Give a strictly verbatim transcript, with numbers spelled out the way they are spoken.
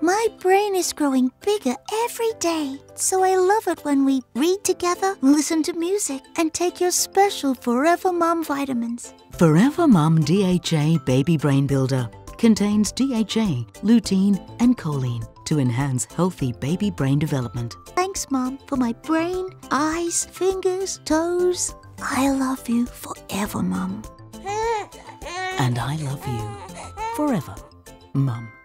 My brain is growing bigger every day, so I love it when we read together, listen to music, and take your special Forever Mum vitamins. Forever Mum D H A Baby Brain Builder contains D H A, lutein, and choline to enhance healthy baby brain development. Thanks, Mom, for my brain, eyes, fingers, toes. I love you forever, Mum. And I love you forever, Mum.